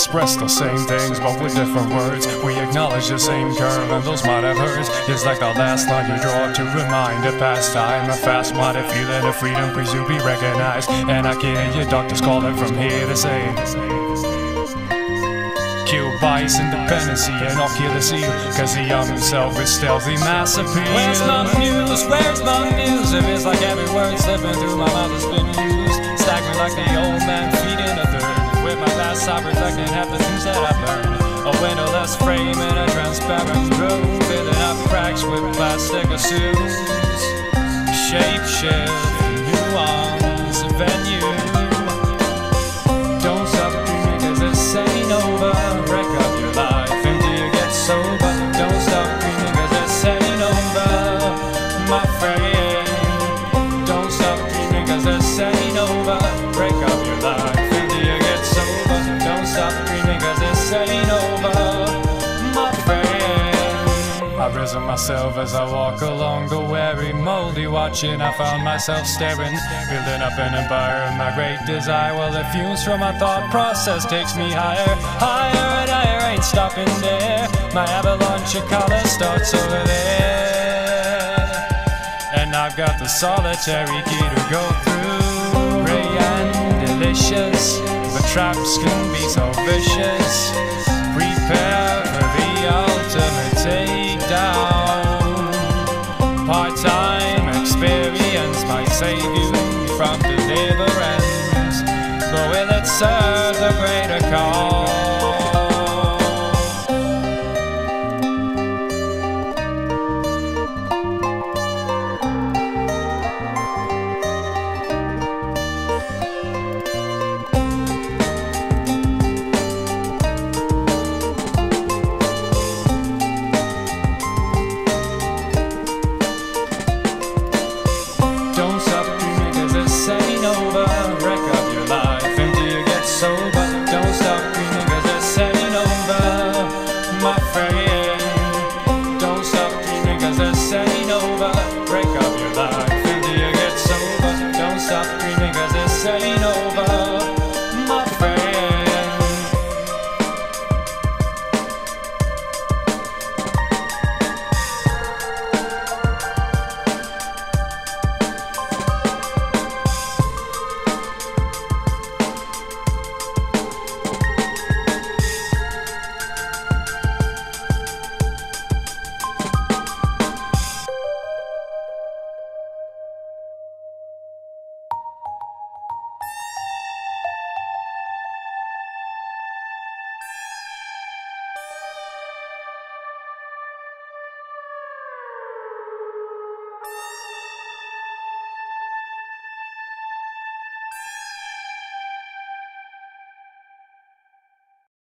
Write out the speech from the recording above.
express the same things, but with different words. We acknowledge the same curve, and those might have hurts. It's like the last line you draw to remind a past time. A fast-minded feeling of freedom, please you be recognized. And I can hear your doctors calling from here to say, kill bias, independency, and I'll kill the seal, cause the young himself is stealthy mass appeal. Where's my muse? Where's my muse? It feels like every word slipping through my mouth has been used. Staggering like the old man feeding a third. With my past I reflecting half the things that I've learned. A windowless frame in a transparent room, filling up cracks with plastic assumes. Shape shift, nuance, venue. Don't stop dreaming cause this ain't over. Wreck up your life until you get sober. Don't stop dreaming cause this ain't over, my friend. Don't stop dreaming cause this ain't over. Break up your life until you get sober. Don't stop dreaming cause this ain't over, my friend. I've risen myself as I walk along the weary, moldy watching. I found myself staring, building up an empire of my great desire. Well, the fumes from my thought process takes me higher, higher and higher. Ain't stopping there. My avalanche of color starts over there, and I've got the solitary key to go through. Ray and delicious, but traps can be so vicious. Prepare for the ultimate takedown. Part-time experience might save you from deliverance, but will it serve the greater cause? Don't stop